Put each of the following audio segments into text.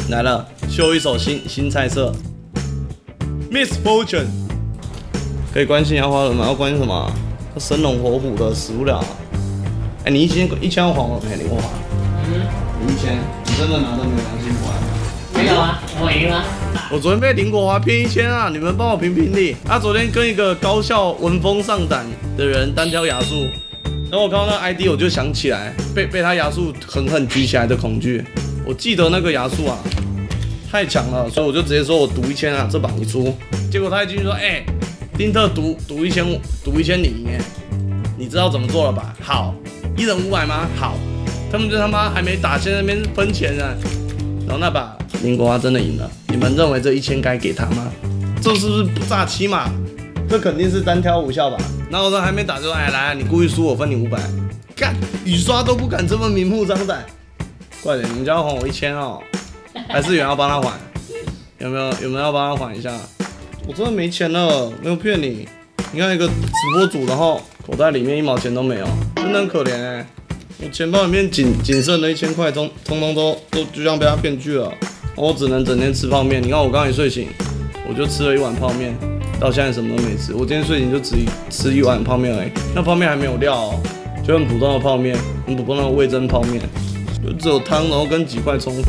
来了，秀一手新菜色 ，Miss Fortune。可以关心一下花轮吗？要关心什么？生龙活虎的死不了。哎，你1000要还我没？林国华。你1000，你真的拿着没有良心不还？ 没有啊，我赢了。 我昨天被林国华骗1000啊！你们帮我评评理。他昨天跟一个高校闻风丧胆的人单挑亚述，然后我看到那 ID 我就想起来被他亚述狠狠举起来的恐惧。我记得那个亚述啊太强了，所以我就直接说我赌1000啊，这把你出。结果他一进去说，哎、丁特赌1000你赢哎，你知道怎么做了吧？好，1人500吗？好，他们就他妈还没打，先在那边分钱呢。然后那把林国华真的赢了，你们认为这1000该给他吗？这是不是不诈欺嘛？这肯定是单挑无效吧？然后我说还没打就说，哎来，你故意输我分你500，干雨刷都不敢这么明目张胆，快点，你们就要还我1000哦，还是有人要帮他还？有没有要帮他还一下？我真的没钱了，没有骗你。你看一个直播主，然后口袋里面1毛钱都没有，真的很可怜哎。我钱包里面仅剩的1000块，通通都就这样被他骗去了。我只能整天吃泡面。你看我刚刚一睡醒，我就吃了1碗泡面，到现在什么都没吃。我今天睡醒就只吃1碗泡面而已，那泡面还没有料哦，就很普通的泡面，很普通的味噌泡面，就只有汤，然后跟几块葱花。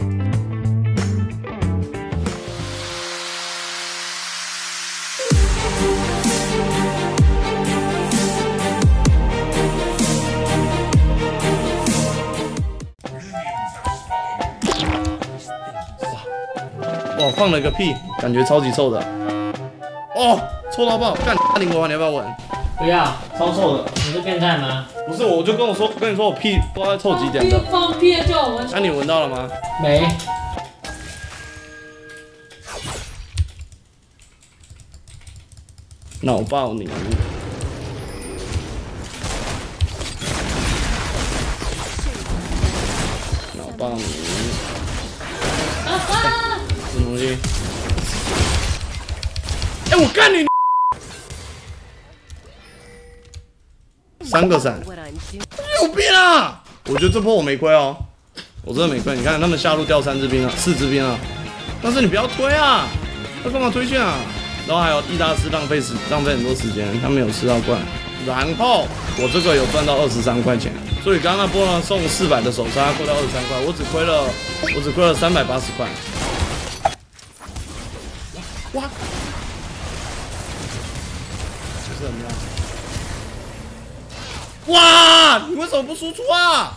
哇，放了个屁，感觉超级臭的。哦，臭到爆！干，林国华，你要不要闻？ 不要， 超臭的。 你是变态吗？ 不是，我就跟你说，我屁不知道在臭几点的。 放屁就我闻。 那你闻到了吗？ 没。 脑爆你！脑爆你！什么东西？哎、我干你！3个闪，有病啊！我觉得这波我没亏哦，我真的没亏。你看他们下路掉3只兵了，4只兵了，但是你不要推啊！他干嘛推线啊？然后还有易大师浪费很多时间，他没有吃到冠。然后我这个有赚到23块钱，所以刚刚那波呢送400的手刹，扣掉23块，我只亏了380块。哇！不是很妙。哇！你为什么不输出啊？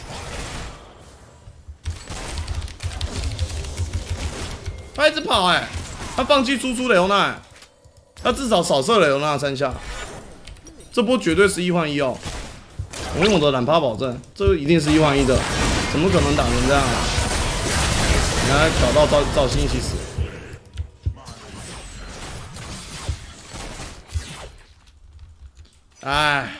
他一直跑哎、他放弃输出雷欧娜、他至少少射雷欧娜3下。这波绝对是1换1哦！我用我的懒趴保证，这一定是1换1的，怎么可能打成这样啊？你看搞到赵鑫一起死。哎，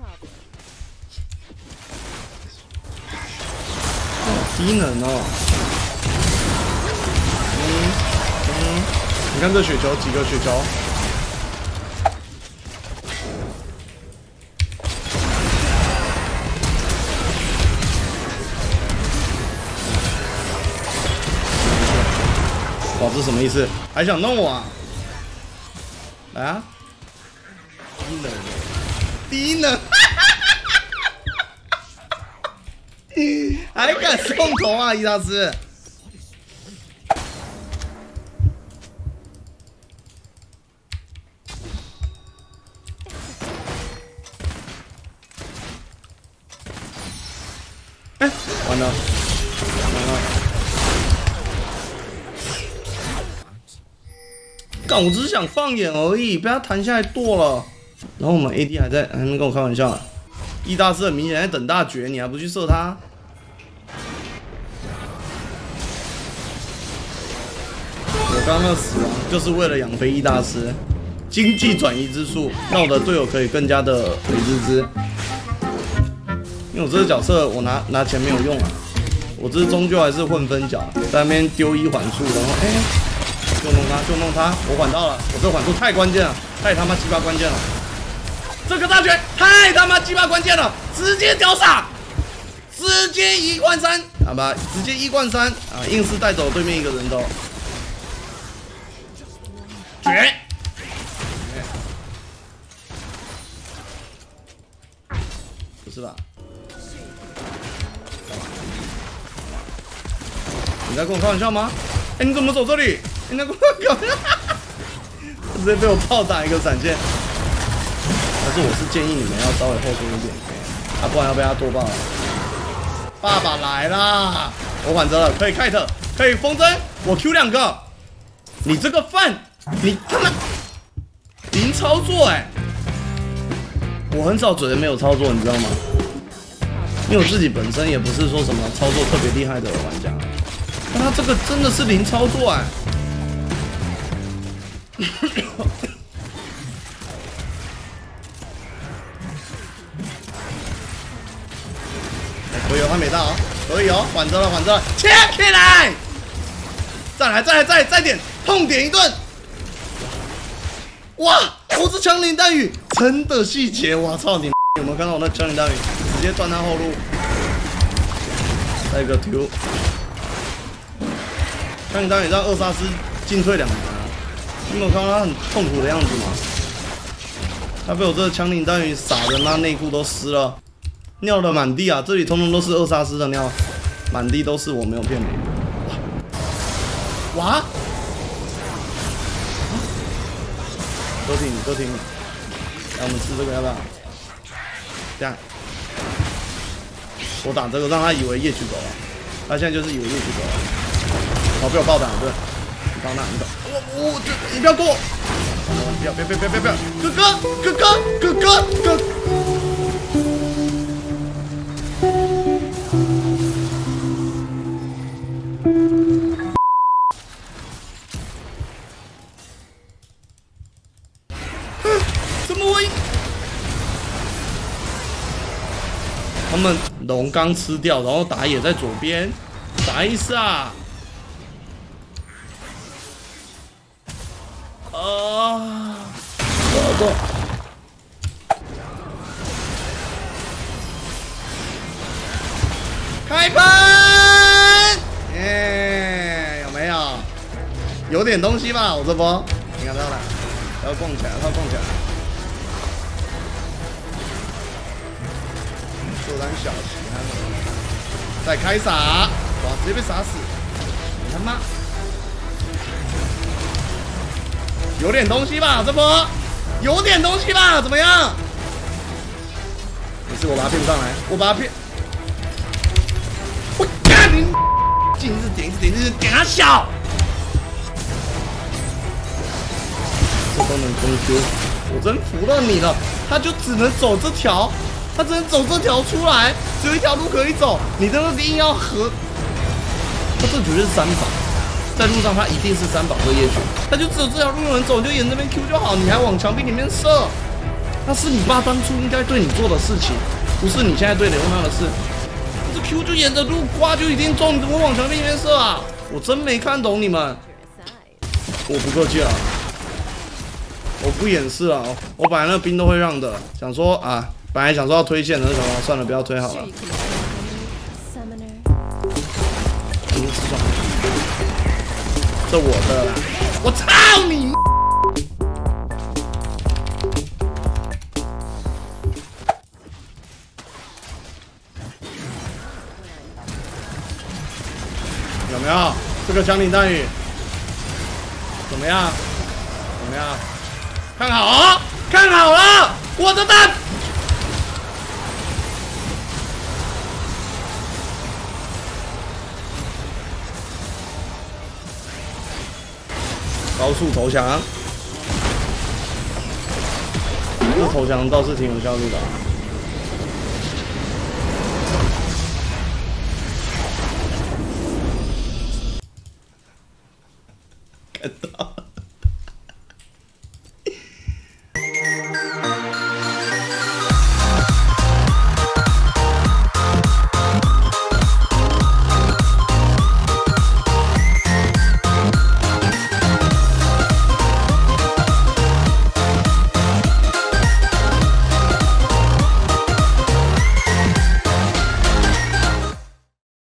好低能哦！你看这雪球几个雪球？哇，这什么意思？还想弄我啊？来啊！低能，还敢送头啊，伊大师！哎、完了，完了！干，我只是想放眼而已，被他弹下来剁了。然后我们 AD 还没跟我开玩笑、啊，易大师很明显在等大绝，你还不去射他？我刚刚死亡就是为了养肥易大师，经济转移之术，让我的队友可以更加的美滋滋。因为我这个角色我拿钱没有用啊，我这终究还是混分角，在那边丢1缓速，然后就弄他，我缓到了，我这缓速太关键了，太他妈鸡巴关键了。这个大绝太他妈鸡巴关键了，直接屌杀直接1换3，好吧，直接1换3啊，硬是带走对面一个人头，绝！不是吧？你在跟我开玩笑吗？哎，你怎么走这里？你在跟我开玩笑？直接被我炮打一个闪现。但是我是建议你们要稍微后退一点，啊，不然要被他剁爆了。爸爸来啦！我缓着了，可以 kite， 可以风筝，我 Q 2个。你这个饭，你他妈零操作哎！我很少嘴人没有操作，你知道吗？因为我自己本身也不是说什么操作特别厉害的玩家，但他这个真的是零操作哎！可以哦，还没到哦，可以哦，缓着了，缓着了，切起来！再来，再点，痛点一顿！哇，我是枪林弹雨，真的细节，我操你！有没有看到我那枪林弹雨？直接断他后路，再一个 Q， 枪林弹雨让2杀师进退两难啊！你有没有看到他很痛苦的样子吗？他被我这个枪林弹雨撒的，那内裤都湿了。尿的满地啊！这里通通都是2杀师的尿，满地都是，我没有骗你。哇！都听，来我们吃这个要不要？这样，我打这个让他以为夜曲走了，他现在就是以为夜曲走了。好，被我爆打，对，你到那，你走，你不要过，不要，哥。怎么会？他们龙刚吃掉，然后打野在左边，啥意思啊？走。开喷！耶，有没有？有点东西吧，我这波，你看到了，要蹦起来，做胆小气，再开撒，哇，直接被杀死！你他妈有点东西吧，这波有点东西吧，怎么样？没事，我把他骗上来，我干你！一直点他小，这都能攻 Q， 我真服了你了，他就只能走这条。他只能走这条出来，只有一条路可以走。你这个硬要和，他这绝对是3宝，在路上他一定是3宝和夜曲，他就只有这条路能走，你就沿这边 Q 就好，你还往墙壁里面射，那是你爸当初应该对你做的事情，不是你现在对刘娜的事。这 Q 就沿着路刮就一定中，你怎么往墙壁里面射啊？我真没看懂你们，我不客气了，我不掩饰了，我本来那个兵都会让的，想说啊。本来想说要推线的，那什么，算了，不要推好了。这我的啦！我操你！有没有这个枪林弹雨？怎么样？看好啊！看好了，我的蛋！高速投降，这投降倒是挺有效率的、啊。看到。